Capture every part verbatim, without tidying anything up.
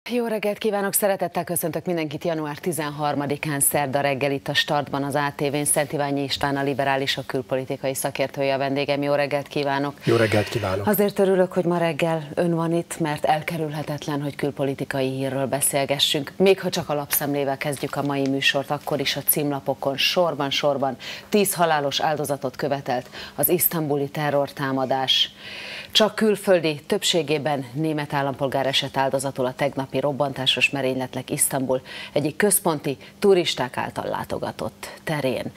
Jó reggelt kívánok, szeretettel köszöntök mindenkit január tizenharmadikán szerda reggel itt a Startban az á té vén. Szent Iványi István, a Liberálisok külpolitikai szakértője a vendégem. Jó reggelt kívánok! Jó reggelt kívánok! Azért örülök, hogy ma reggel ön van itt, mert elkerülhetetlen, hogy külpolitikai hírről beszélgessünk. Még ha csak a lapszemlével kezdjük a mai műsort, akkor is a címlapokon sorban-sorban tíz halálos áldozatot követelt az isztambuli terrortámadás. Csak külföldi, többségében német állampolgár esett áldozatul a tegnapi robbantásos merényletek Isztambul egyik központi, turisták által látogatott terén.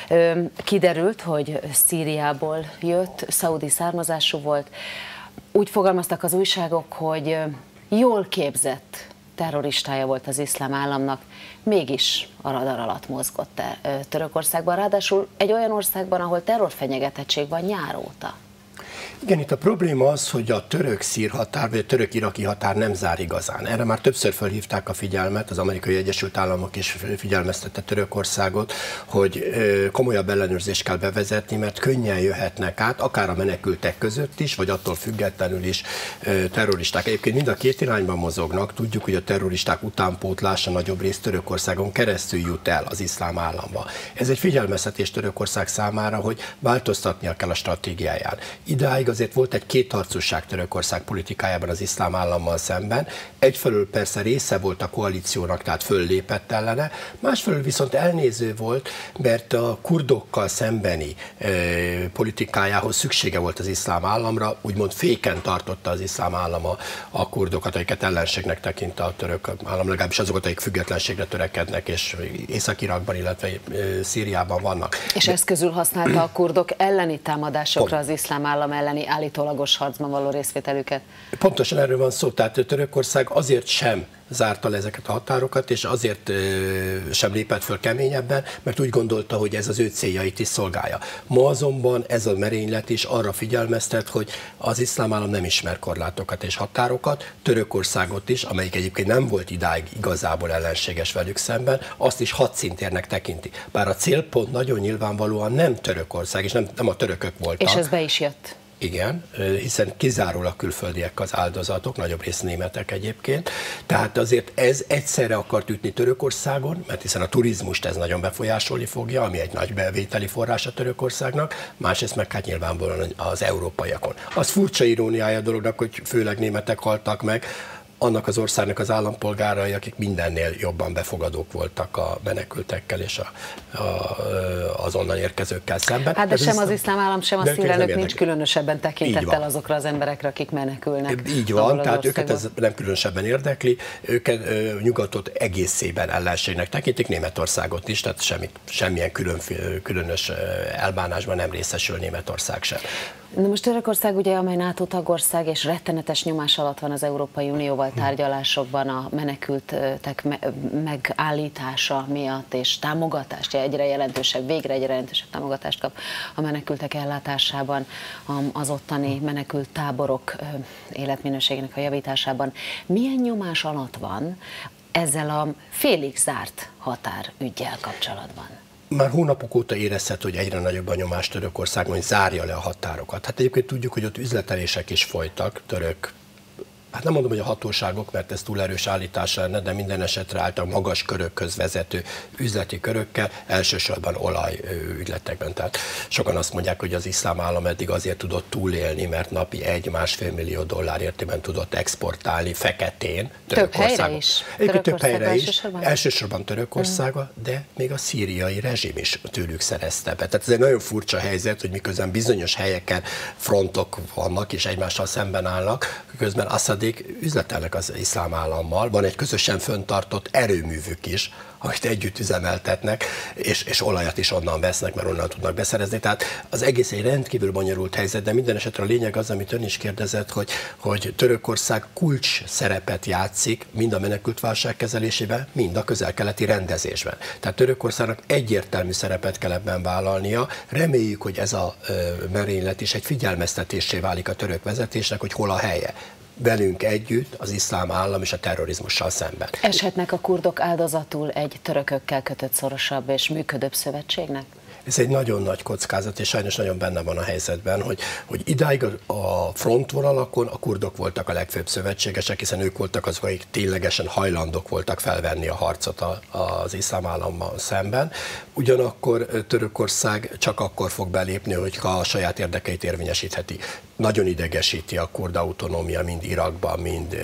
Kiderült, hogy Szíriából jött, szaudi származású volt. Úgy fogalmaztak az újságok, hogy jól képzett terroristája volt az iszlám államnak, mégis a radar alatt mozgott Törökországban, ráadásul egy olyan országban, ahol terrorfenyegetettség van nyár óta. Igen, itt a probléma az, hogy a török-szír határ, vagy a török-iraki határ nem zár igazán. Erre már többször felhívták a figyelmet, az Amerikai Egyesült Államok is figyelmeztette Törökországot, hogy komolyabb ellenőrzést kell bevezetni, mert könnyen jöhetnek át, akár a menekültek között is, vagy attól függetlenül is terroristák. Egyébként mind a két irányban mozognak, tudjuk, hogy a terroristák utánpótlása nagyobb részt Törökországon keresztül jut el az iszlám államba. Ez egy figyelmeztetés Törökország számára, hogy változtatnia kell a stratégiáján. Idáig azért volt egy kétarcúság Törökország politikájában az iszlám állammal szemben. Egyfelől persze része volt a koalíciónak, tehát föllépett ellene, másfelől viszont elnéző volt, mert a kurdokkal szembeni e, politikájához szüksége volt az iszlám államra, úgymond féken tartotta az iszlám állam a, a kurdokat, akiket ellenségnek tekint a török állam, legalábbis azokat, akik függetlenségre törekednek, és Észak-Irakban, illetve e, Szíriában vannak. És De... ezt közül használta a kurdok elleni támadásokra az iszlám állam elleni állítólagos harcban való részvételüket? Pontosan erről van szó, tehát Törökország azért sem zárta le ezeket a határokat, és azért ö, sem lépett föl keményebben, mert úgy gondolta, hogy ez az ő céljait is szolgálja. Ma azonban ez a merénylet is arra figyelmeztet, hogy az iszlám állam nem ismer korlátokat és határokat, Törökországot is, amelyik egyébként nem volt idáig igazából ellenséges velük szemben, azt is hadszíntérnek tekinti. Bár a célpont nagyon nyilvánvalóan nem Törökország, és nem, nem a törökök voltak. És ez be is jött. Igen, hiszen kizárólag külföldiek az áldozatok, nagyobb rész németek egyébként. Tehát azért ez egyszerre akart ütni Törökországon, mert hiszen a turizmust ez nagyon befolyásolni fogja, ami egy nagy bevételi forrás a Törökországnak, másrészt meg hát nyilvánvalóan az európaiakon. Az furcsa iróniája a dolognak, hogy főleg németek haltak meg, annak az országnak az állampolgárai, akik mindennél jobban befogadók voltak a menekültekkel és a, a, az onnan érkezőkkel szemben. Hát de sem az iszlám állam, sem a szírelnök nincs különösebben tekintettel azokra az emberekre, akik menekülnek. Így van, tehát őket ez nem különösebben érdekli, őket ö, nyugatot egészében ellenségnek tekintik, Németországot is, tehát semmi, semmilyen külön, különös elbánásban nem részesül Németország sem. Na most Törökország ugye, amely NATO tagország és rettenetes nyomás alatt van az Európai Unióval tárgyalásokban a menekültek megállítása miatt és támogatást, egyre jelentősebb, végre egyre jelentősebb támogatást kap a menekültek ellátásában, az ottani menekült táborok életminőségének a javításában. Milyen nyomás alatt van ezzel a félig zárt határüggyel kapcsolatban? Már hónapok óta érezhető, hogy egyre nagyobb a nyomás Törökországon, hogy zárja le a határokat. Hát egyébként tudjuk, hogy ott üzletelések is folytak, török, hát nem mondom, hogy a hatóságok, mert ez túl erős állítás lenne, de minden esetre által magas körökhöz vezető üzleti körökkel, elsősorban olajügyletekben. Tehát sokan azt mondják, hogy az iszlám állam eddig azért tudott túlélni, mert napi egy-másfél millió dollár értében tudott exportálni feketén. Több helyre is. Több helyre is. Elsősorban, elsősorban Törökországa, de még a szíriai rezsim is tőlük szerezte be. Tehát ez egy nagyon furcsa helyzet, hogy miközben bizonyos helyeken frontok vannak és egymással szemben állnak, közben Assad üzletelnek az iszlám állammal, van egy közösen fenntartott erőművük is, amit együtt üzemeltetnek, és, és olajat is onnan vesznek, mert onnan tudnak beszerezni. Tehát az egész egy rendkívül bonyolult helyzet, de minden esetre a lényeg az, amit ön is kérdezett, hogy, hogy Törökország kulcs szerepet játszik mind a menekültválság kezelésében, mind a közel-keleti rendezésben. Tehát Törökországnak egyértelmű szerepet kell ebben vállalnia. Reméljük, hogy ez a ö, merénylet is egy figyelmeztetésé válik a török vezetésnek, hogy hol a helye. Velünk együtt az iszlám állam és a terrorizmussal szemben. Eshetnek a kurdok áldozatul egy törökökkel kötött szorosabb és működőbb szövetségnek? Ez egy nagyon nagy kockázat, és sajnos nagyon benne van a helyzetben, hogy, hogy idáig a frontvonalakon a kurdok voltak a legfőbb szövetségesek, hiszen ők voltak azok, akik ténylegesen hajlandók voltak felvenni a harcot az iszlám állammal szemben. Ugyanakkor Törökország csak akkor fog belépni, hogyha a saját érdekeit érvényesítheti. Nagyon idegesíti a kurd autonómia mind Irakban, mind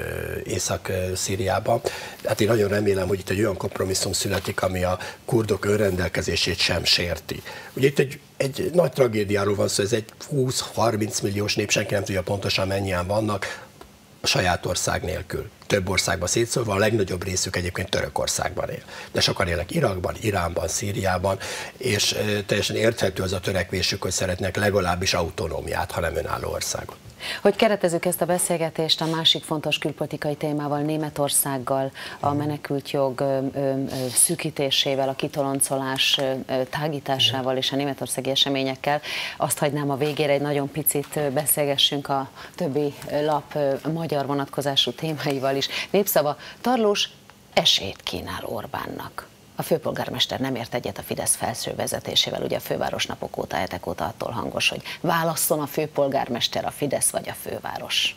Észak-Szíriában. Hát én nagyon remélem, hogy itt egy olyan kompromisszum születik, ami a kurdok önrendelkezését sem sérti. Ugye itt egy, egy nagy tragédiáról van szó, ez egy húsz-harminc milliós nép, senki nem tudja pontosan mennyien vannak, a saját ország nélkül. Több országban szétszórva, a legnagyobb részük egyébként Törökországban él. De sokan élnek Irakban, Iránban, Szíriában, és e, teljesen érthető az a törekvésük, hogy szeretnek legalábbis autonómiát, hanem önálló országot. Hogy keretezzük ezt a beszélgetést a másik fontos külpolitikai témával, Németországgal, a menekültjog szűkítésével, a kitoloncolás tágításával és a németországi eseményekkel. Azt hagynám a végére, egy nagyon picit beszélgessünk a többi lap magyar vonatkozású témáival is. Népszava: Tarlós esélyt kínál Orbánnak. A főpolgármester nem ért egyet a Fidesz felső vezetésével, ugye a főváros napok óta, hetek óta attól hangos, hogy válasszon a főpolgármester, a Fidesz vagy a főváros.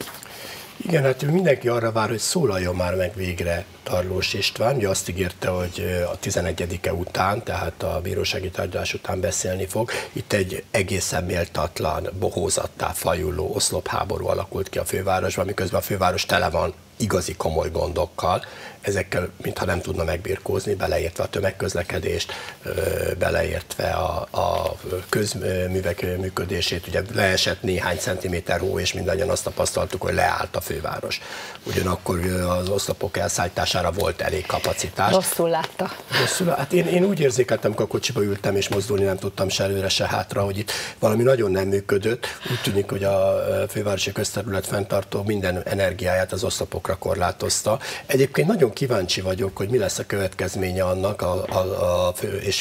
Igen, hát mindenki arra vár, hogy szólaljon már meg végre Tarlós István. Ugye azt ígérte, hogy a tizenegyedike után, tehát a bírósági tárgyalás után beszélni fog. Itt egy egészen méltatlan, bohózattá fajuló oszlopháború alakult ki a fővárosban, miközben a főváros tele van igazi komoly gondokkal, ezekkel mintha nem tudna megbirkózni, beleértve a tömegközlekedést, beleértve a, a közművek működését. Ugye leesett néhány centiméter hó, és mindannyian azt tapasztaltuk, hogy leállt a főváros. Ugyanakkor az oszlopok elszállítására volt elég kapacitás. Rosszul látta. Rosszul, hát én, én úgy érzékeltem, amikor a kocsiba ültem, és mozdulni nem tudtam se előre, se hátra, hogy itt valami nagyon nem működött. Úgy tűnik, hogy a fővárosi közterület fenntartó minden energiáját az oszlopokra korlátozta. Egyébként nagyon kíváncsi vagyok, hogy mi lesz a következménye annak, a, a, a fő, és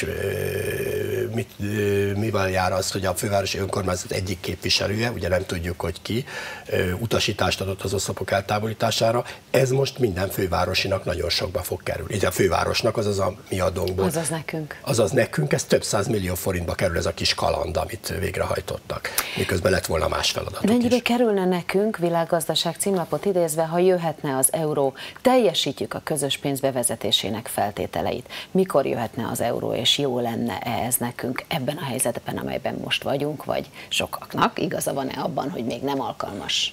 mit, mivel jár az, hogy a fővárosi önkormányzat egyik képviselője, ugye nem tudjuk, hogy ki, utasítást adott az oszlopok eltávolítására. Ez most minden fővárosinak nagyon sokba fog kerülni. Így a fővárosnak, azaz a mi adónkból. Azaz nekünk. Azaz nekünk, ez több száz millió forintba kerül ez a kis kaland, amit végrehajtottak. Miközben lett volna más feladatok. Mennyibe kerülne nekünk, Világgazdaság címlapot idézve, ha jöhetne az euró? Teljesítjük a közös pénz bevezetésének feltételeit. Mikor jöhetne az euró, és jó lenne ez nekünk ebben a helyzetben, amelyben most vagyunk, vagy sokaknak igaza van-e abban, hogy még nem alkalmas?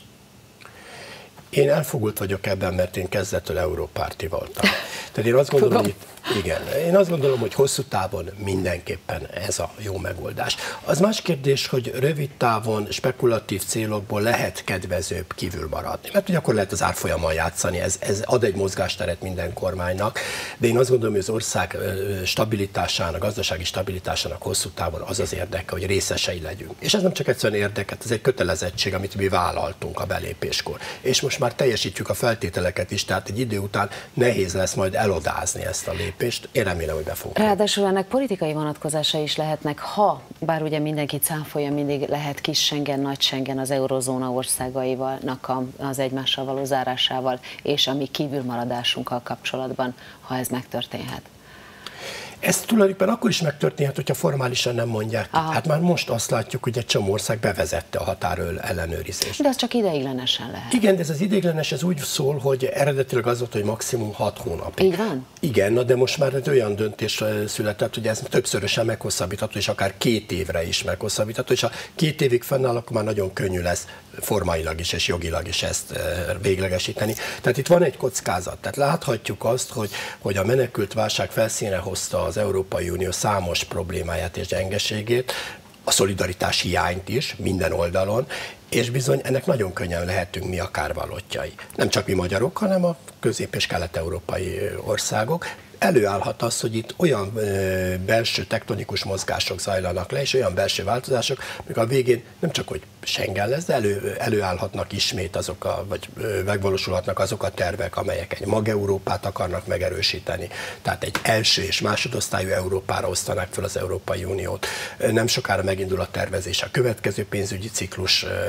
Én elfogult vagyok ebben, mert én kezdettől európárti voltam. Tehát én azt gondolom, hogy igen, én azt gondolom, hogy hosszú távon mindenképpen ez a jó megoldás. Az más kérdés, hogy rövid távon spekulatív célokból lehet kedvezőbb kívül maradni. Mert ugye akkor lehet az árfolyamon játszani, ez, ez ad egy mozgásteret minden kormánynak, de én azt gondolom, hogy az ország stabilitásának, gazdasági stabilitásának hosszú távon az az érdeke, hogy részesei legyünk. És ez nem csak egyszerűen érdeke, ez egy kötelezettség, amit mi vállaltunk a belépéskor. És most már teljesítjük a feltételeket is, tehát egy idő után nehéz lesz majd elodázni ezt a lépést. Én remélem, hogy be fogunk. Ráadásul ennek politikai vonatkozása is lehetnek, ha, bár ugye mindenki cáfolja, mindig lehet kis Schengen, nagy Schengen az eurozóna országaival, az egymással való zárásával, és a mi kívülmaradásunkkal kapcsolatban, ha ez megtörténhet. Ez tulajdonképpen akkor is megtörténhet, hogyha formálisan nem mondják. Aha. Hát már most azt látjuk, hogy egy csomó ország bevezette a határőr ellenőrizést. De ez csak ideiglenesen lehet. Igen, de ez az ideiglenes, ez úgy szól, hogy eredetileg az volt, hogy maximum hat hónapig. Így van? Igen, na de most már egy olyan döntés született, hogy ez többszörösen meghosszabbítható, és akár két évre is meghosszabbítható, és ha két évig fennáll, akkor már nagyon könnyű lesz formailag is és jogilag is ezt véglegesíteni. Tehát itt van egy kockázat. Tehát láthatjuk azt, hogy, hogy a menekült válság felszínre hozta az Európai Unió számos problémáját és gyengeségét, a szolidaritás hiányt is minden oldalon, és bizony ennek nagyon könnyen lehetünk mi a kárvallottjai. Nem csak mi magyarok, hanem a közép- és kelet-európai országok. Előállhat az, hogy itt olyan ö, belső tektonikus mozgások zajlanak le, és olyan belső változások, amik a végén nem csak, hogy Schengen lesz, de elő, előállhatnak ismét azok a, vagy ö, megvalósulhatnak azok a tervek, amelyek egy mag-Európát akarnak megerősíteni. Tehát egy első és másodosztályú Európára osztanák fel az Európai Uniót. Nem sokára megindul a tervezés a következő pénzügyi ciklus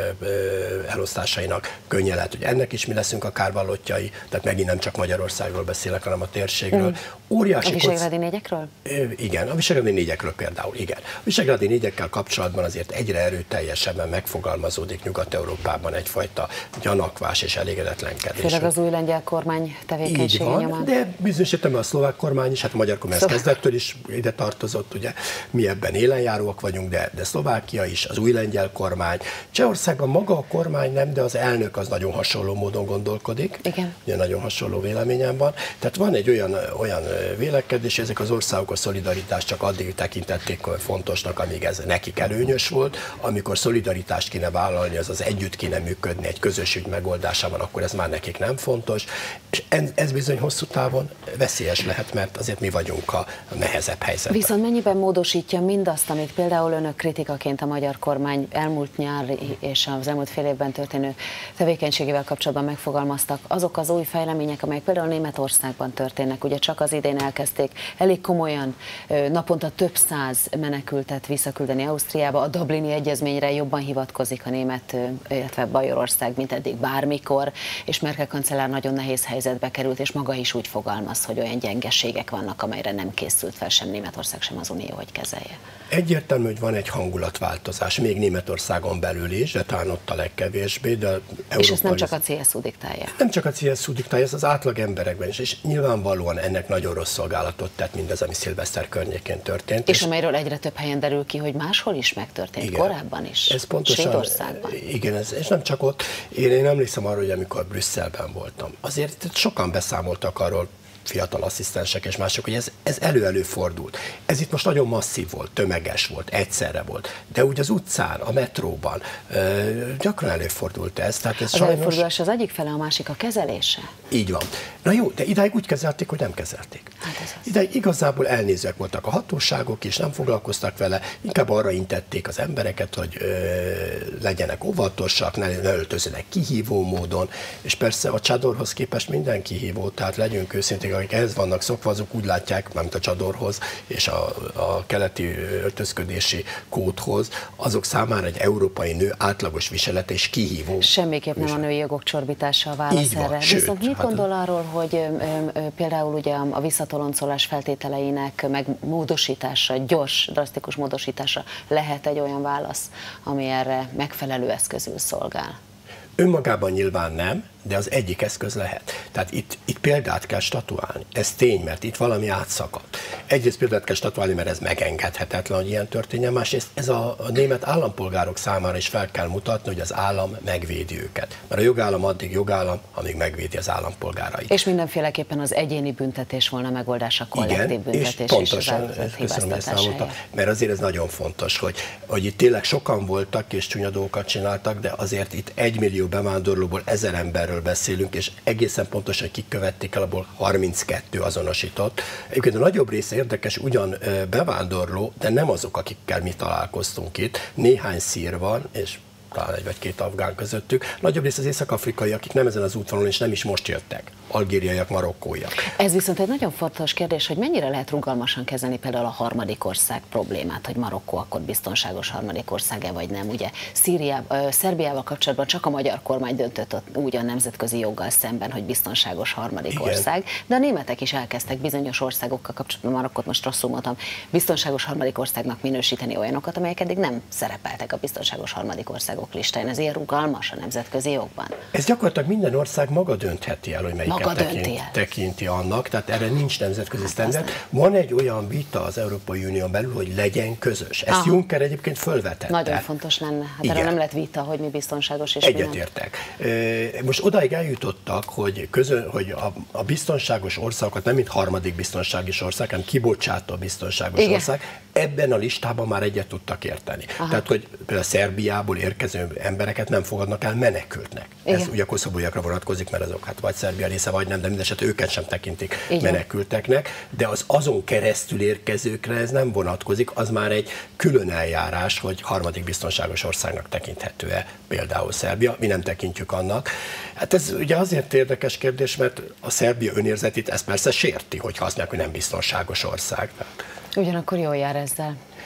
elosztásainak könnyen lehet, hogy ennek is mi leszünk a kárvallottjai, tehát megint nem csak Magyarországról beszélek, hanem a térségről. Mm. Óriási a visegrádi négyekről? Igen, a visegrádi négyekről például, igen. A visegrádi négyekkel kapcsolatban azért egyre erőteljesebben megfogalmazódik Nyugat-Európában egyfajta gyanakvás és elégedetlenkedés. Főleg az új lengyel kormány tevékenysége nyomán. De bizonyos értelemben a szlovák kormány is, hát a magyar kormány szóval... kezdettől is ide tartozott, ugye mi ebben élenjáróak vagyunk, de, de Szlovákia is, az új lengyel kormány. Csehországban maga a kormány nem, de az elnök az nagyon hasonló módon gondolkodik. Igen. Ugye nagyon hasonló véleményem van. Tehát van egy olyan, olyan vélekedés, ezek az országok a szolidaritást csak addig tekintették fontosnak, amíg ez nekik előnyös volt. Amikor szolidaritást kéne vállalni, az az együtt kéne működni egy közös ügy megoldásában, akkor ez már nekik nem fontos. És ez bizony hosszú távon veszélyes lehet, mert azért mi vagyunk a nehezebb helyzetben. Viszont mennyiben módosítja mindazt, amit például önök kritikaként a magyar kormány elmúlt nyár és az elmúlt fél évben történő tevékenységével kapcsolatban megfogalmaztak, azok az új fejlemények, amelyek például Németországban történnek, ugye csak az idén elkezdték elég komolyan naponta több száz menekültet visszaküldeni Ausztriába, a Dublini egyezményre jobban hivatkozik a német, illetve Bajorország, mint eddig bármikor, és Merkel kancellár nagyon nehéz helyzetbe került, és maga is úgy fogalmaz, hogy olyan gyengeségek vannak, amelyre nem készült fel sem Németország, sem az Unió, hogy kezelje. Egyértelmű, hogy van egy hangulatváltozás, még Németországon belül is, de talán ott a legkevésbé. De Európa és ezt nem csak a cé es u diktálja? Nem csak a cé es u diktálja, ez az átlag emberekben is, és nyilvánvalóan ennek nagyon rossz szolgálatot tett mindez, ami szilveszter környékén történt. És, és amelyről egyre több helyen derül ki, hogy máshol is megtörtént, igen, korábban is, ez pontosan, Svédországban. Igen, ez, és nem csak ott. Én, én emlékszem arra, hogy amikor Brüsszelben voltam, azért sokan beszámoltak arról, fiatal asszisztensek és mások, hogy ez, ez elő-elő fordult. Ez itt most nagyon masszív volt, tömeges volt, egyszerre volt, de úgy az utcán, a metróban ö, gyakran előfordult ez. Tehát ez az sajnos... előfordulás az egyik fele, a másik a kezelése? Így van. Na jó, de idáig úgy kezelték, hogy nem kezelték. Hát ez az. Idáig igazából elnézőek voltak a hatóságok, és nem foglalkoztak vele, inkább arra intették az embereket, hogy ö, legyenek óvatosak, ne, ne öltözzenek kihívó módon, és persze a csadorhoz képest minden kihívó, tehát legyünk őszinték, akik ehhez vannak szokva, azok úgy látják, mármint a csadorhoz és a, a keleti öltözködési kódhoz, azok számára egy európai nő átlagos viselete és kihívó. Semmiképp nem a női jogok csorbítása a válasz erre. Sőt, viszont mit hát gondol arról, hogy ö, ö, például ugye a visszatoloncolás feltételeinek meg módosítása, gyors, drasztikus módosítása lehet egy olyan válasz, ami erre megfelelő eszközül szolgál? Önmagában nyilván nem, de az egyik eszköz lehet. Tehát itt, itt példát kell statuálni. Ez tény, mert itt valami átszakadt. Egyrészt példát kell statuálni, mert ez megengedhetetlen, hogy ilyen történjen. Másrészt ez a, a német állampolgárok számára is fel kell mutatni, hogy az állam megvédi őket. Mert a jogállam addig jogállam, amíg megvédi az állampolgárait. És mindenféleképpen az egyéni büntetés volna megoldás, a kollektív igen, büntetés és pontosan, és az köszönöm, hogy ezt elmondta, mert azért ez nagyon fontos, hogy, hogy itt tényleg sokan voltak és csúnya dolgokat csináltak, de azért itt egy millió bevándorlóból ezer emberről beszélünk, és egészen pontosan kik követték el, abból harminckettő azonosított. Egyébként a nagyobb része érdekes, ugyan bevándorló, de nem azok, akikkel mi találkoztunk itt. Néhány szír van, és talán egy vagy két afgán közöttük. Nagyobb rész az észak-afrikai, akik nem ezen az útvonalon, és nem is most jöttek. Algériaiak, marokkóiak. Ez viszont egy nagyon fontos kérdés, hogy mennyire lehet rugalmasan kezelni például a harmadik ország problémát, hogy Marokkó akkor biztonságos harmadik ország-e vagy nem. Ugye Szíriával, Szerbiával kapcsolatban csak a magyar kormány döntött úgy a nemzetközi joggal szemben, hogy biztonságos harmadik igen. ország, de a németek is elkezdtek bizonyos országokkal kapcsolatban, Marokkot most rosszul mondtam, biztonságos harmadik országnak minősíteni olyanokat, amelyek eddig nem szerepeltek a biztonságos harmadik országok listáján. Ez ilyen rugalmas a nemzetközi jogban. Ez gyakorlatilag minden ország maga döntheti el, hogy melyiket tekint, el. tekinti annak, tehát erre nincs nemzetközi hát sztenderd. Van egy olyan vita az Európai Unión belül, hogy legyen közös. Ezt aha. Juncker egyébként fölvetette. Nagyon fontos lenne. Hát erről nem lett vita, hogy mi biztonságos és egyetértek. Most odáig eljutottak, hogy, közön, hogy a, a biztonságos országokat nem mint harmadik biztonsági ország, hanem kibocsátó biztonságos igen. ország, ebben a listában már egyet tudtak érteni. Aha. Tehát, hogy például Szerbiából érkező embereket nem fogadnak el menekültnek. Igen. Ez ugye a koszovóiakra vonatkozik, mert azok hát vagy Szerbia része, vagy nem, de mindesetre őket sem tekintik igen. menekülteknek, de az azon keresztül érkezőkre ez nem vonatkozik, az már egy külön eljárás, hogy harmadik biztonságos országnak tekinthető-e például Szerbia, mi nem tekintjük annak. Hát ez ugye azért érdekes kérdés, mert a Szerbia önérzetét ez persze sérti, hogy használják, hogy nem biztonságos ország. Ugyanakkor jól jár ezzel.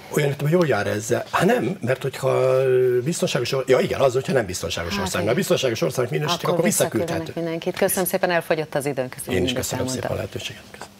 Olyan, hogy jól jár ezzel. Hát nem, mert hogyha biztonságos, ja igen, az, hogyha nem biztonságos hát ország. Mert biztonságos országnak minősítik, akkor, akkor visszaküldhető. Mindenkit. Köszönöm szépen, elfogyott az időnk. Én is köszönöm szépen a lehetőséget.